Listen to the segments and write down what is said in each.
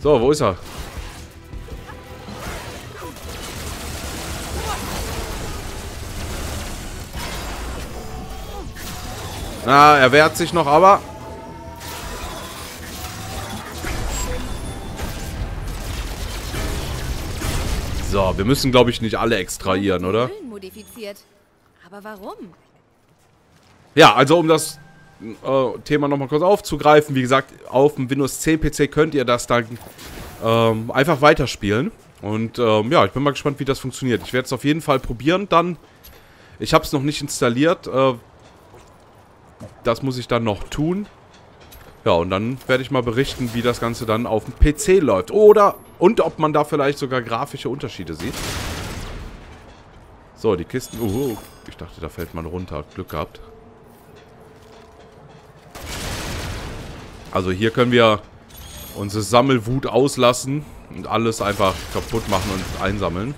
So, wo ist er? Na, er wehrt sich noch, aber... So, wir müssen, glaube ich, nicht alle extrahieren, oder? Modifiziert. Aber warum? Ja, also um das Thema nochmal kurz aufzugreifen. Wie gesagt, auf dem Windows 10 PC könnt ihr das dann einfach weiterspielen. Und ja, ich bin mal gespannt, wie das funktioniert. Ich werde es auf jeden Fall probieren dann. Ich habe es noch nicht installiert. Das muss ich dann noch tun. Ja, und dann werde ich mal berichten, wie das Ganze dann auf dem PC läuft. Und ob man da vielleicht sogar grafische Unterschiede sieht. So, die Kisten... ich dachte, da fällt man runter. Glück gehabt. Also hier können wir unsere Sammelwut auslassen und alles einfach kaputt machen und einsammeln.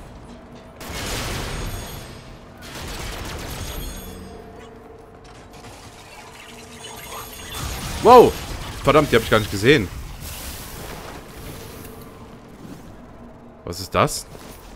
Wow! Verdammt, die habe ich gar nicht gesehen. Was ist das?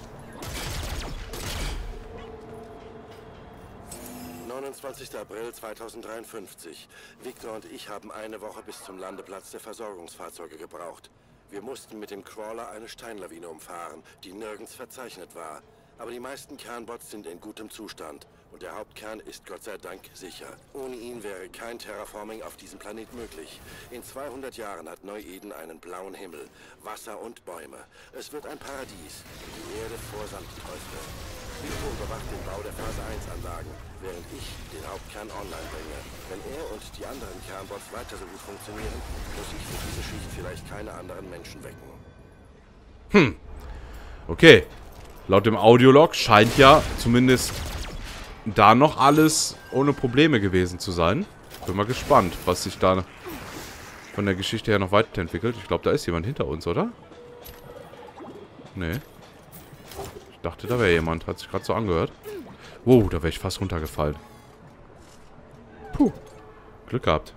29. April 2053. Victor und ich haben eine Woche bis zum Landeplatz der Versorgungsfahrzeuge gebraucht. Wir mussten mit dem Crawler eine Steinlawine umfahren, die nirgends verzeichnet war. Aber die meisten Kernbots sind in gutem Zustand. Und der Hauptkern ist Gott sei Dank sicher. Ohne ihn wäre kein Terraforming auf diesem Planet möglich. In 200 Jahren hat Neu-Eden einen blauen Himmel, Wasser und Bäume. Es wird ein Paradies. Die Erde vor St. Teufel. Victor überwacht den Bau der Phase 1 Anlagen, während ich den Hauptkern online bringe. Wenn er und die anderen Kernbots weiter so gut funktionieren, muss ich für diese Schicht vielleicht keine anderen Menschen wecken. Okay. Laut dem Audiolog scheint ja zumindest da noch alles ohne Probleme gewesen zu sein. Bin mal gespannt, was sich da von der Geschichte her noch weiterentwickelt. Ich glaube, da ist jemand hinter uns, oder? Nee. Ich dachte, da wäre jemand. Hat sich gerade so angehört. Wow, da wäre ich fast runtergefallen. Puh. Glück gehabt.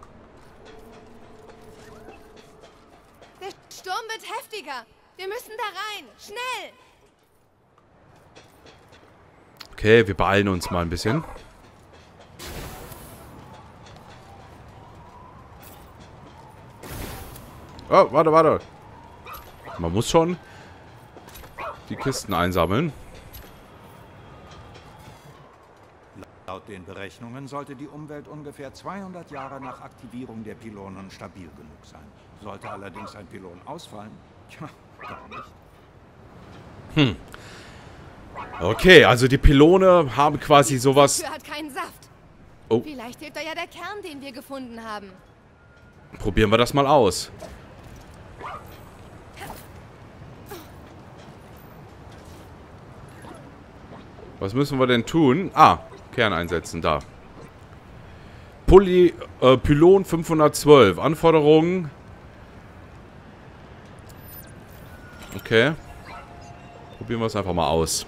Der Sturm wird heftiger. Wir müssen da rein. Schnell! Okay, wir beeilen uns mal ein bisschen. Oh, warte. Man muss schon die Kisten einsammeln. Laut den Berechnungen sollte die Umwelt ungefähr 200 Jahre nach Aktivierung der Pylonen stabil genug sein. Sollte allerdings ein Pylon ausfallen, tja, dann nicht. Okay, also die Pylone haben quasi sowas... Die Tür hat keinen Saft. Oh. Vielleicht hilft da ja der Kern, den wir gefunden haben. Probieren wir das mal aus. Was müssen wir denn tun? Ah, Kern einsetzen, da. Pylon 512. Anforderungen. Okay. Probieren wir es einfach mal aus.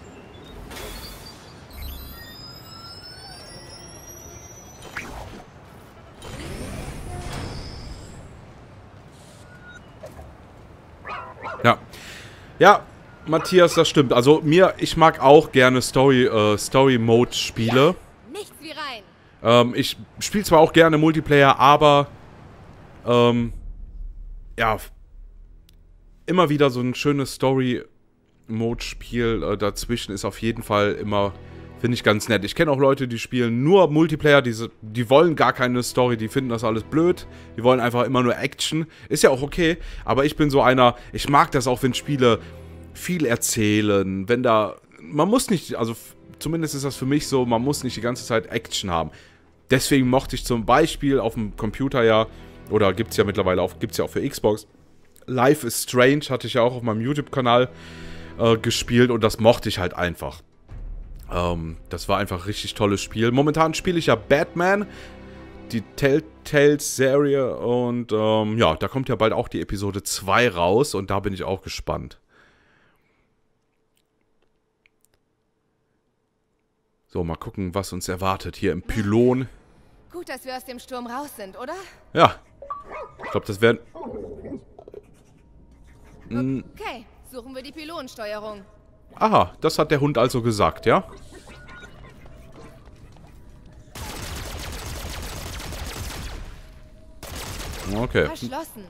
Ja. Ja, Matthias, das stimmt. Also ich mag auch gerne Story-Mode-Spiele. Nichts wie rein. Ich spiele zwar auch gerne Multiplayer, aber ja, immer wieder so ein schönes Story-Mode-Spiel dazwischen ist auf jeden Fall immer, finde ich, ganz nett. Ich kenne auch Leute, die spielen nur Multiplayer, die wollen gar keine Story, die finden das alles blöd, die wollen einfach immer nur Action. Ist ja auch okay, aber ich bin so einer, ich mag das auch, wenn Spiele viel erzählen, wenn da, man muss nicht, also zumindest ist das für mich so, man muss nicht die ganze Zeit Action haben. Deswegen mochte ich zum Beispiel auf dem Computer ja, oder gibt es ja mittlerweile auch, gibt es ja auch für Xbox, Life is Strange hatte ich ja auch auf meinem YouTube-Kanal gespielt und das mochte ich halt einfach. Das war einfach ein richtig tolles Spiel. Momentan spiele ich ja Batman, die Telltale-Serie und ja, da kommt ja bald auch die Episode 2 raus und da bin ich auch gespannt. So, mal gucken, was uns erwartet hier im Pylon. Gut, dass wir aus dem Sturm raus sind, oder? Ja. Ich glaube, das wäre... Okay, suchen wir die Pylonensteuerung. Aha, das hat der Hund also gesagt, ja? Okay. Verschlossen.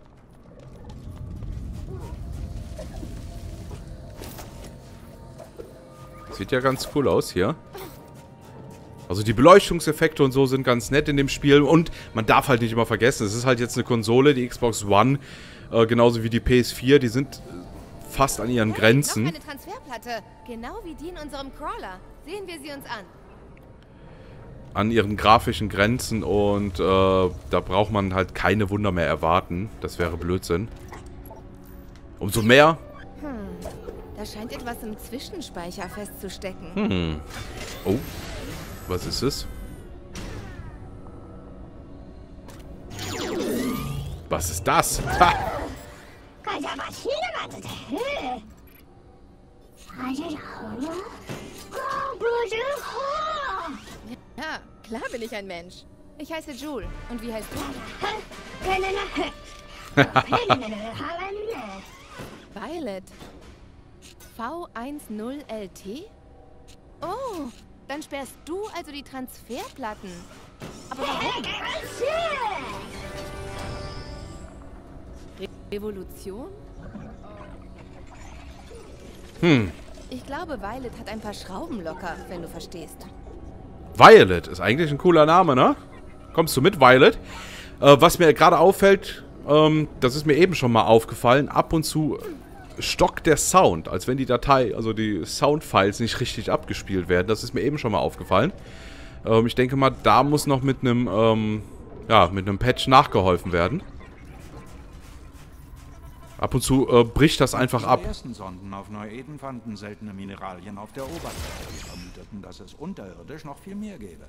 Sieht ja ganz cool aus hier. Also die Beleuchtungseffekte und so sind ganz nett in dem Spiel. Und man darf halt nicht immer vergessen, es ist halt jetzt eine Konsole, die Xbox One, genauso wie die PS4, die sind fast an ihren Grenzen. Noch eine Transferplatte, genau wie die in unserem Crawler. Sehen wir sie uns an. An ihren grafischen Grenzen und da braucht man halt keine Wunder mehr erwarten. Das wäre Blödsinn. Umso mehr... Da scheint etwas im Zwischenspeicher festzustecken. Oh, was ist es? Was ist das? Ha! Ja, klar bin ich ein Mensch. Ich heiße Jule. Und wie heißt du? Violet. V10LT? Oh, dann sperrst du also die Transferplatten. Aber warum? Revolution? Ich glaube, Violet hat ein paar Schrauben locker, wenn du verstehst. Violet ist eigentlich ein cooler Name, ne? Kommst du mit, Violet? Was mir gerade auffällt, das ist mir eben schon mal aufgefallen, ab und zu stockt der Sound, als wenn die Datei, also die Soundfiles nicht richtig abgespielt werden. Das ist mir eben schon mal aufgefallen. Ich denke mal, da muss noch mit einem, mit einem Patch nachgeholfen werden. Ab und zu bricht das einfach ab. Die ersten Sonden auf Neu-Eden fanden seltene Mineralien auf der Oberfläche. Die vermuteten, dass es unterirdisch noch viel mehr gäbe.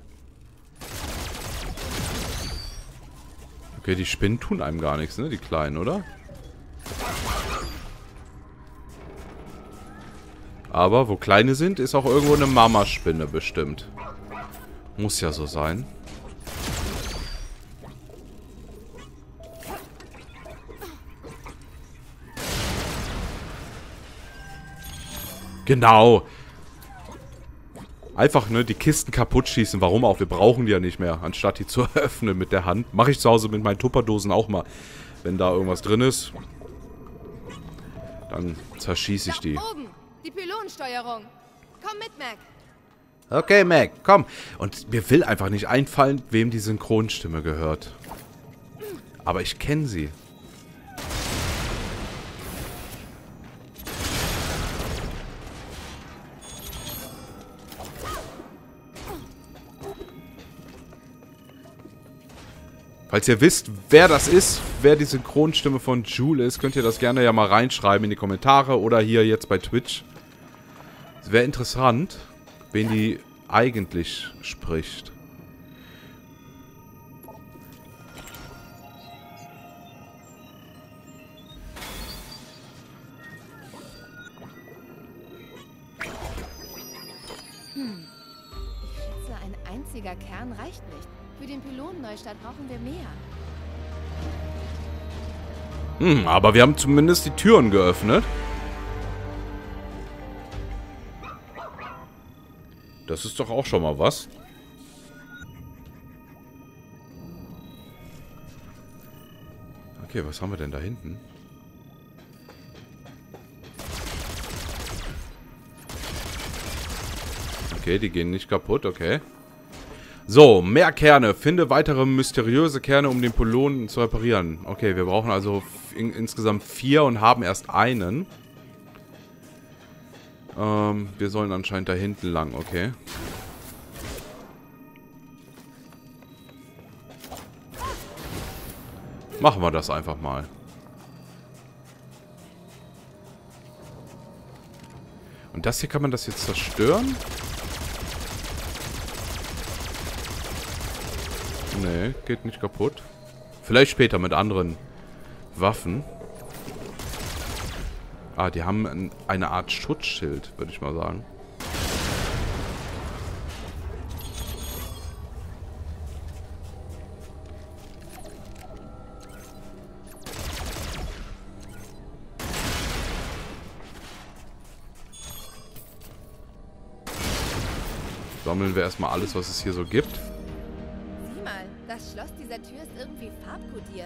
Okay, die Spinnen tun einem gar nichts, ne? Die Kleinen, oder? Aber wo kleine sind, ist auch irgendwo eine Mamaspinne bestimmt. Muss ja so sein. Genau. Einfach, ne, die Kisten kaputt schießen. Warum auch? Wir brauchen die ja nicht mehr. Anstatt die zu öffnen mit der Hand. Mache ich zu Hause mit meinen Tupperdosen auch mal. Wenn da irgendwas drin ist, dann zerschieße ich die. Da oben, die Pylonensteuerung. Komm mit, Mac. Okay, Mac, komm. Und mir will einfach nicht einfallen, wem die Synchronstimme gehört. Aber ich kenne sie. Falls ihr wisst, wer das ist, wer die Synchronstimme von Jule ist, könnt ihr das gerne ja mal reinschreiben in die Kommentare oder hier jetzt bei Twitch. Es wäre interessant, wen die eigentlich spricht. Ich schätze, ein einziger Kern reicht nicht. Für den Pylonenneustart brauchen wir mehr. Aber wir haben zumindest die Türen geöffnet. Das ist doch auch schon mal was. Okay, was haben wir denn da hinten? Okay, die gehen nicht kaputt, okay. So, mehr Kerne. Finde weitere mysteriöse Kerne, um den Pylonen zu reparieren. Okay, wir brauchen also insgesamt 4 und haben erst einen. Wir sollen anscheinend da hinten lang, okay. Machen wir das einfach mal. Und das hier, kann man das jetzt zerstören? Nee, geht nicht kaputt. Vielleicht später mit anderen Waffen. Ah, die haben eine Art Schutzschild, würde ich mal sagen. Sammeln wir erstmal alles, was es hier so gibt. Sieh mal, das Schloss dieser Tür ist irgendwie farbkodiert.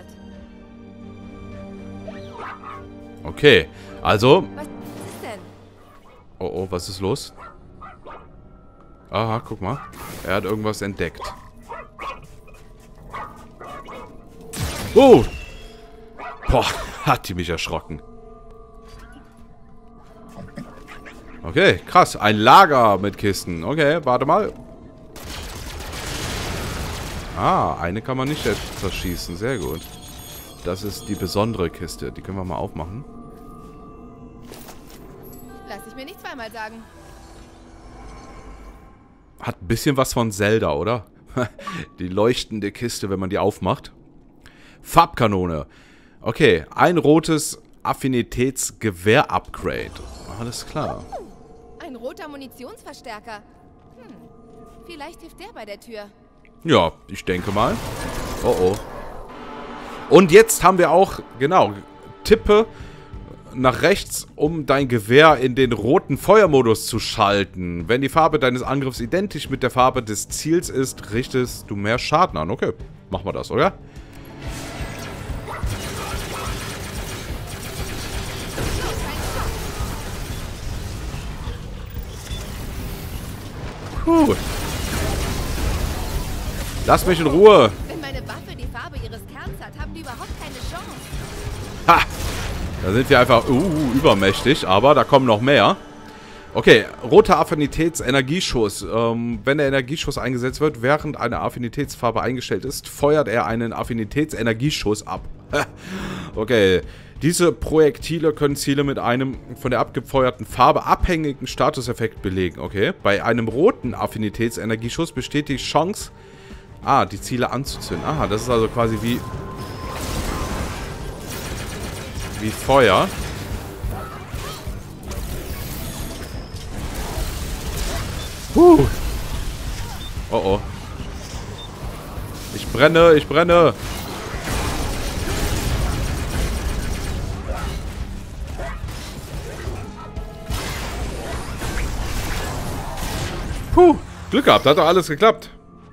Okay, also... Was ist denn? Oh, oh, was ist los? Aha, guck mal. Er hat irgendwas entdeckt. Oh! Boah, hat die mich erschrocken. Okay, krass. Ein Lager mit Kisten. Okay, warte mal. Ah, eine kann man nicht zerschießen. Sehr gut. Das ist die besondere Kiste. Die können wir mal aufmachen. Lass ich mir nicht zweimal sagen. Hat ein bisschen was von Zelda, oder? Die leuchtende Kiste, wenn man die aufmacht. Farbkanone. Okay, ein rotes Affinitätsgewehr-Upgrade. Alles klar. Ein roter Munitionsverstärker. Vielleicht hilft der bei der Tür. Ja, ich denke mal. Oh, oh. Und jetzt haben wir auch, genau, tippe nach rechts, um dein Gewehr in den roten Feuermodus zu schalten. Wenn die Farbe deines Angriffs identisch mit der Farbe des Ziels ist, richtest du mehr Schaden an. Okay, machen wir das, oder? Puh. Lass mich in Ruhe. Wenn meine Waffe die Farbe ihres Kerns hat, haben die überhaupt keine Chance. Ha! Da sind wir einfach übermächtig, aber da kommen noch mehr. Okay, roter Affinitäts-Energieschuss. Wenn der Energieschuss eingesetzt wird, während eine Affinitätsfarbe eingestellt ist, feuert er einen Affinitäts-Energieschuss ab. Okay, diese Projektile können Ziele mit einem von der abgefeuerten Farbe abhängigen Statuseffekt belegen. Okay, bei einem roten Affinitäts-Energieschuss besteht die Chance, die Ziele anzuzünden. Aha, das ist also quasi wie Feuer. Oh oh. Ich brenne, ich brenne. Puh, Glück gehabt, hat doch alles geklappt.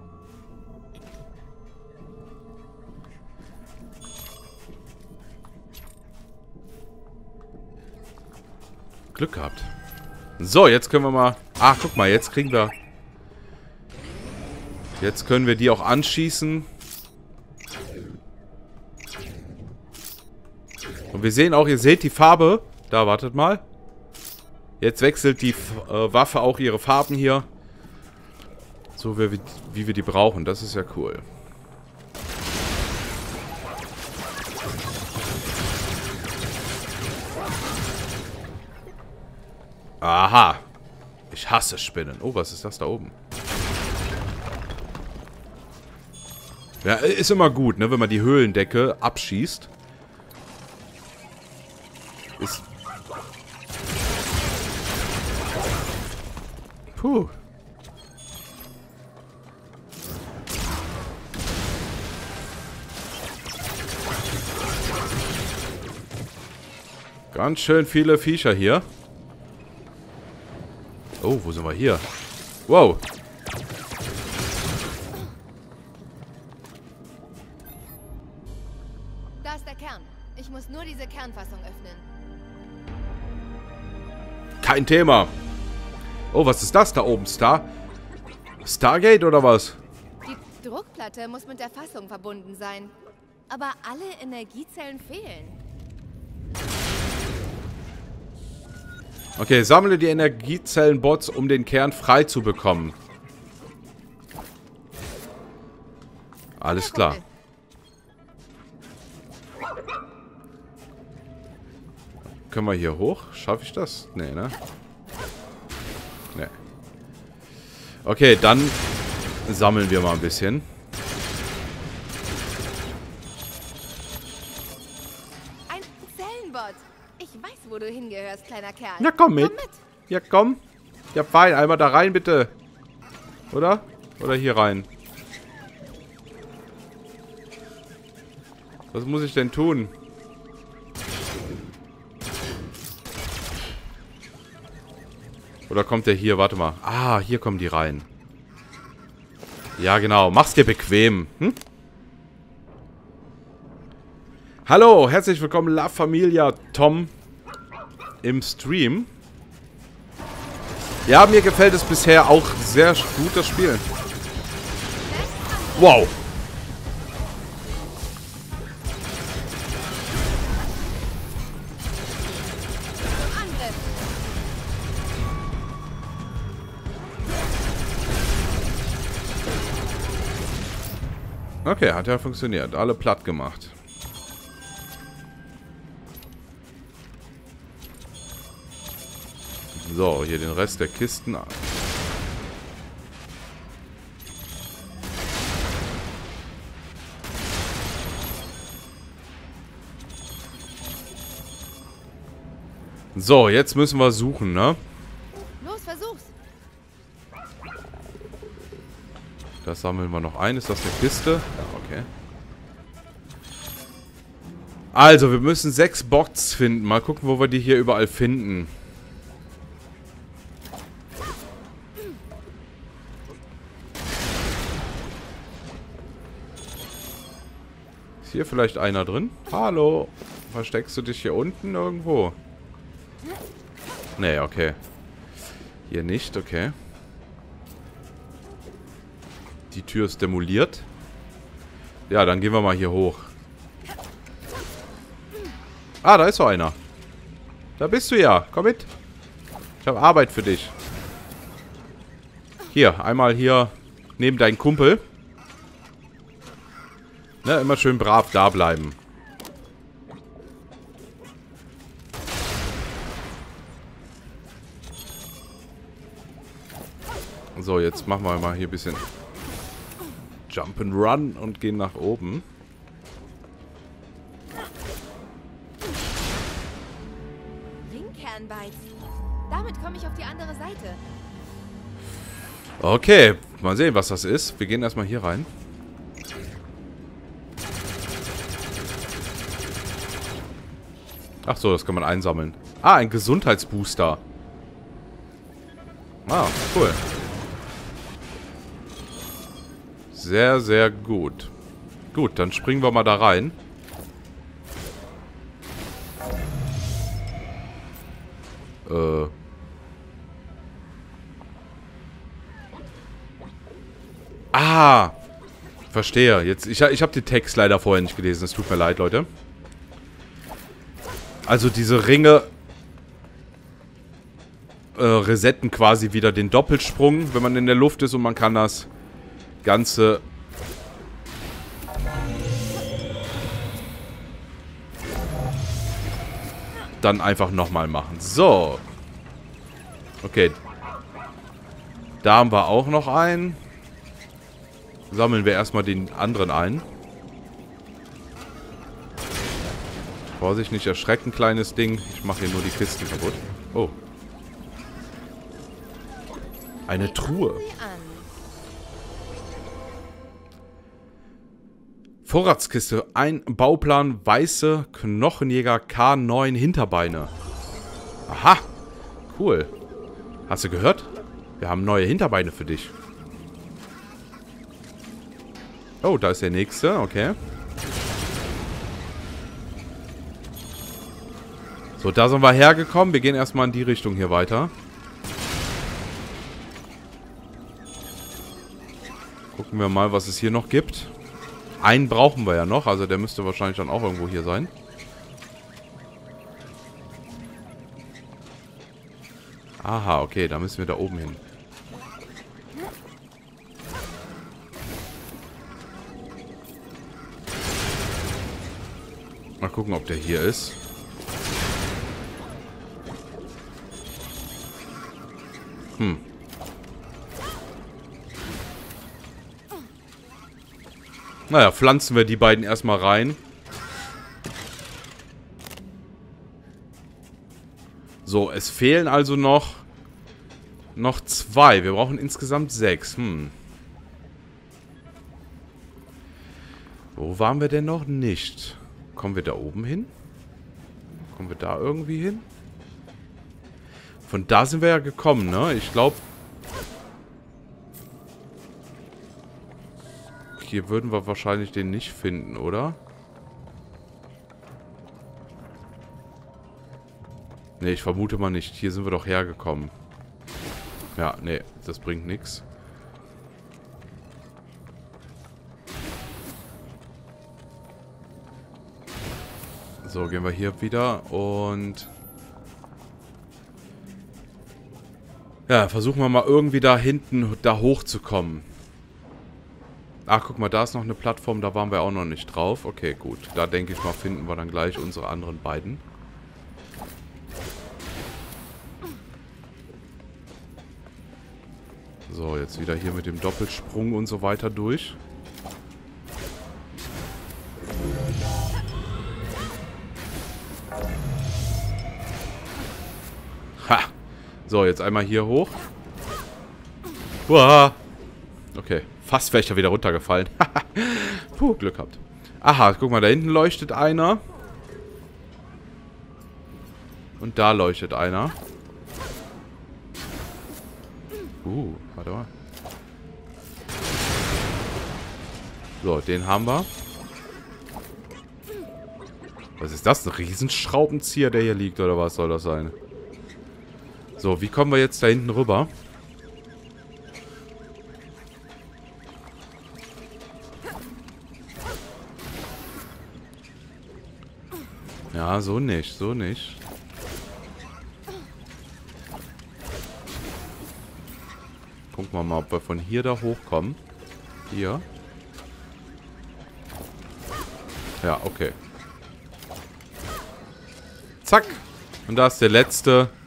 Glück gehabt. So, jetzt können wir mal... Ach, guck mal, jetzt kriegen wir... Jetzt können wir die auch anschießen. Und wir sehen auch, ihr seht die Farbe. Da, wartet mal. Jetzt wechselt die Waffe auch ihre Farben hier. So wie wir die brauchen. Das ist ja cool. Aha. Ich hasse Spinnen. Oh, was ist das da oben? Ja, ist immer gut, ne, wenn man die Höhlendecke abschießt. Ist... Puh. Ganz schön viele Viecher hier. Oh, wo sind wir hier? Wow. Da ist der Kern. Ich muss nur diese Kernfassung öffnen. Kein Thema. Oh, was ist das da oben? Stargate oder was? Die Druckplatte muss mit der Fassung verbunden sein. Aber alle Energiezellen fehlen. Okay, sammle die Energiezellenbots, um den Kern frei zu bekommen. Alles klar. Können wir hier hoch? Schaffe ich das? Nee, ne? Nee. Okay, dann sammeln wir mal ein bisschen. Ein Zellenbot. Ich weiß, wo du hingehörst, kleiner Kerl. Ja, komm mit. Ja, komm. Ja, fein. Einmal da rein, bitte. Oder? Oder hier rein. Was muss ich denn tun? Oder kommt der hier? Warte mal. Ah, hier kommen die rein. Ja, genau. Mach's dir bequem. Hm? Hallo, herzlich willkommen, La Familia Tom im Stream. Ja, mir gefällt es bisher auch sehr gut, das Spiel. Wow. Okay, hat ja funktioniert. Alle platt gemacht. So, hier den Rest der Kisten. So, jetzt müssen wir suchen, ne? Los, versuch's. Das sammeln wir noch ein. Ist das eine Kiste? Ja, okay. Also, wir müssen 6 Bots finden. Mal gucken, wo wir die hier überall finden. Ist hier vielleicht einer drin? Hallo? Versteckst du dich hier unten irgendwo? Nee, okay. Hier nicht, okay. Die Tür ist demoliert. Ja, dann gehen wir mal hier hoch. Ah, da ist so einer. Da bist du ja. Komm mit. Ich habe Arbeit für dich. Hier, einmal hier neben deinen Kumpel. Ne, immer schön brav da bleiben. So, jetzt machen wir mal hier ein bisschen Jump'n'Run und gehen nach oben. Ringkernbeiz. Damit komme ich auf die andere Seite. Okay, mal sehen, was das ist. Wir gehen erstmal hier rein. Ach so, das kann man einsammeln. Ah, ein Gesundheitsbooster. Ah, cool. Sehr, sehr gut. Gut, dann springen wir mal da rein. Ah, verstehe. Jetzt, ich habe den Text leider vorher nicht gelesen. Es tut mir leid, Leute. Also diese Ringe resetten quasi wieder den Doppelsprung, wenn man in der Luft ist, und man kann das Ganze dann einfach nochmal machen. So. Okay. Da haben wir auch noch einen. Sammeln wir erstmal den anderen ein. Vorsicht, nicht erschrecken, kleines Ding. Ich mache hier nur die Kisten kaputt. Oh. Eine Truhe. Vorratskiste. Ein Bauplan, weiße Knochenjäger K9 Hinterbeine. Aha. Cool. Hast du gehört? Wir haben neue Hinterbeine für dich. Oh, da ist der nächste. Okay. So, da sind wir hergekommen. Wir gehen erstmal in die Richtung hier weiter. Gucken wir mal, was es hier noch gibt. Einen brauchen wir ja noch. Also der müsste wahrscheinlich dann auch irgendwo hier sein. Aha, okay. Da müssen wir da oben hin. Mal gucken, ob der hier ist. Naja, pflanzen wir die beiden erstmal rein. So, es fehlen also noch 2. Wir brauchen insgesamt 6. Wo waren wir denn noch nicht? Kommen wir da oben hin? Kommen wir da irgendwie hin? Von da sind wir ja gekommen, ne? Ich glaube... hier würden wir wahrscheinlich den nicht finden, oder? Ne, ich vermute mal nicht. Hier sind wir doch hergekommen. Ja, nee, das bringt nichts. So, gehen wir hier wieder und... Ja, versuchen wir mal irgendwie da hinten, da hochzukommen. Ach, guck mal, da ist noch eine Plattform, da waren wir auch noch nicht drauf. Okay, gut. Da denke ich mal, finden wir dann gleich unsere anderen beiden. So, jetzt wieder hier mit dem Doppelsprung und so weiter durch. Ha! So, jetzt einmal hier hoch. Uah. Okay, fast wäre ich da wieder runtergefallen. Puh, Glück gehabt. Aha, guck mal, da hinten leuchtet einer. Und da leuchtet einer. Warte mal. So, den haben wir. Was ist das? Ein Riesenschraubenzieher, der hier liegt, oder was soll das sein? So, wie kommen wir jetzt da hinten rüber? Ja, so nicht, so nicht. Gucken wir mal, ob wir von hier da hochkommen. Hier. Ja, okay. Zack. Und da ist der letzte.